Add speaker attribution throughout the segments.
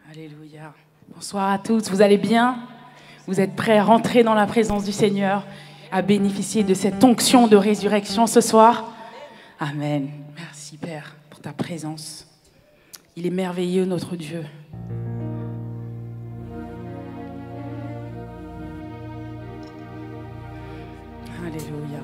Speaker 1: Alléluia. Bonsoir à tous, vous allez bien? Vous êtes prêts à rentrer dans la présence du Seigneur, à bénéficier de cette onction de résurrection ce soir? Amen. Merci Père pour ta présence. Il est merveilleux notre Dieu. Alléluia.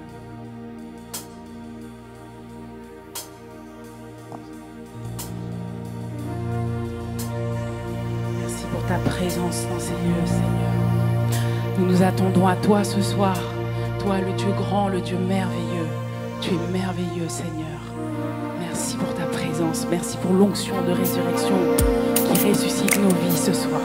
Speaker 1: Merci pour ta présence dans ces lieux, Seigneur. Nous nous attendons à toi ce soir. Toi, le Dieu grand, le Dieu merveilleux. Tu es merveilleux, Seigneur. Merci pour ta présence. Merci pour l'onction de résurrection qui ressuscite nos vies ce soir.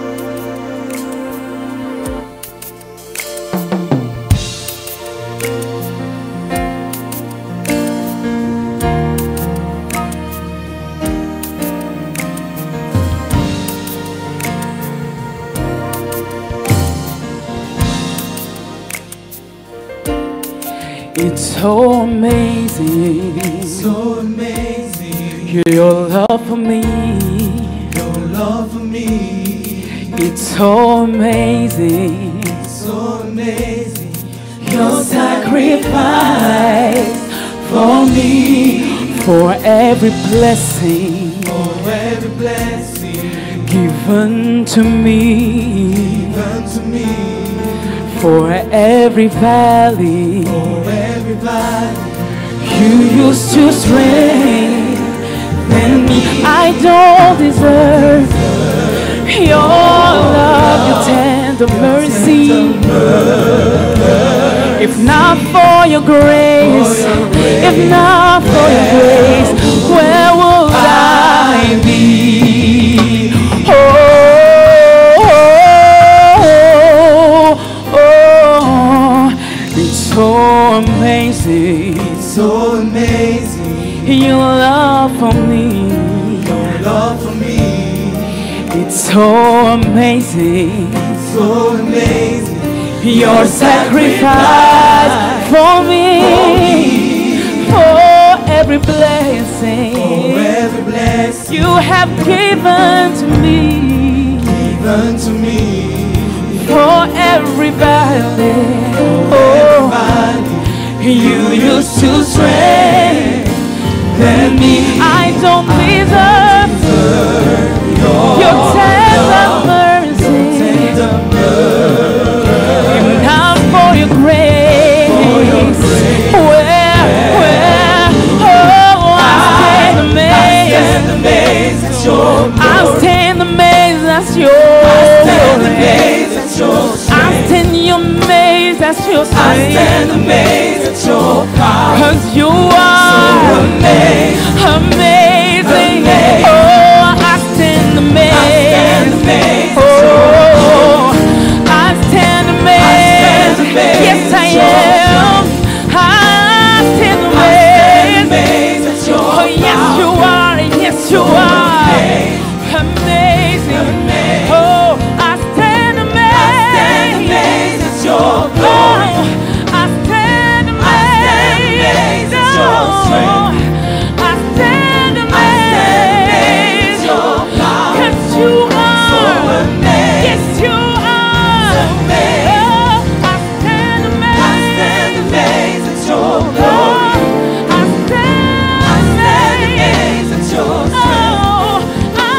Speaker 1: It's so amazing, your love for me, it's so amazing, your sacrifice for me, for every blessing given to me, for every valley you used to strengthen me. I don't deserve your love, your tender mercy. If not for your grace, if not for your grace, where would I be? So amazing, your love for me, it's so amazing, your sacrifice for me, for every blessing you have given to me, for every valley, you used to strengthen me. I don't deserve your tender mercy, if not for your grace. I stand amazed at your power, 'cause you are amazing. Oh, I stand amazed. Oh, I stand amazed. Yes, I am. I stand amazed. Oh, yes, you are. Yes, you are amazing. Oh, I stand amazed at your power. I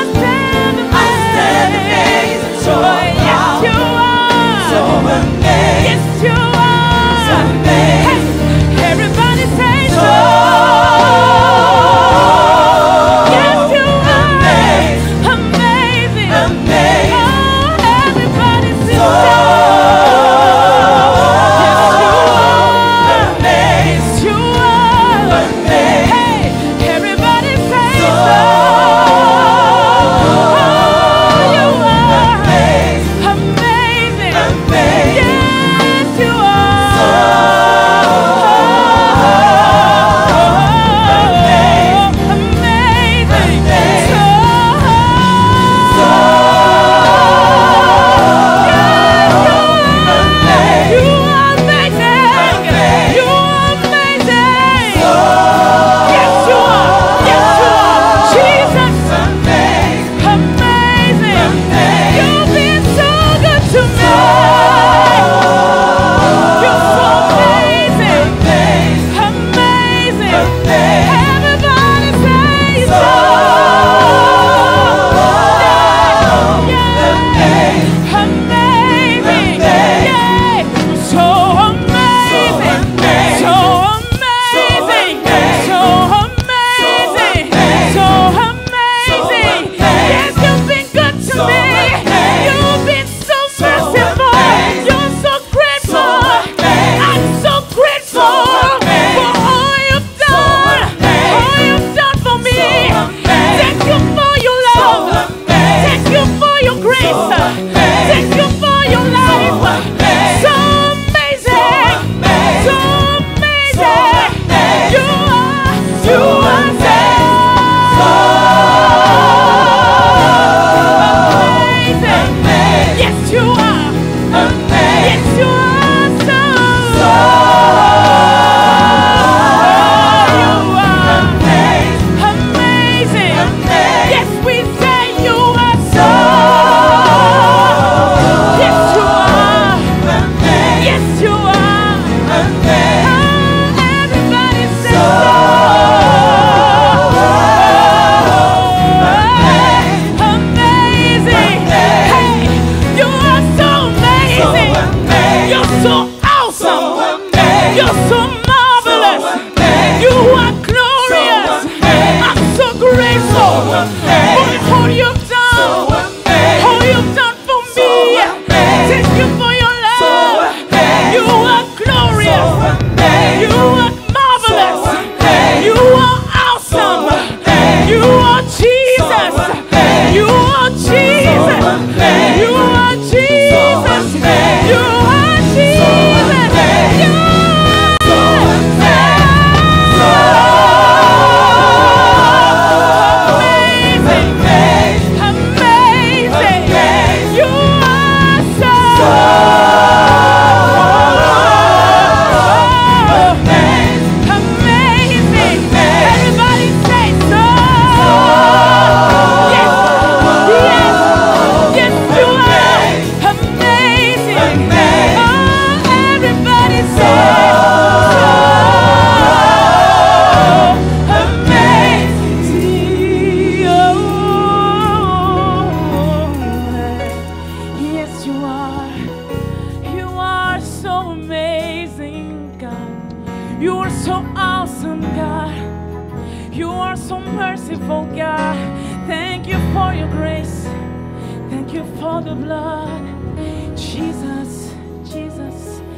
Speaker 1: your grace. Thank you for the blood. Jesus, Jesus.